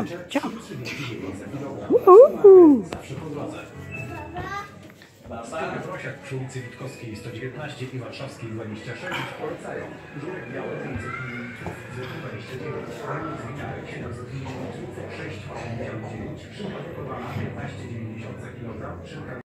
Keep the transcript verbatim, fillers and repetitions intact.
Ciao, ciao. Uhu. Sklepy Prosiak przy ulicy Witkowskiej sto dziewiętnaście i Warszawskiej dwadzieścia sześć polecają. Żurek biały pięćset mililitrów, dwadzieścia dziewięć, Armut Witarek siedemset mililitrów, sześć osiemdziesiąt dziewięć, szynka wykowana piętnaście dziewięćdziesiąt za kilogram, szynka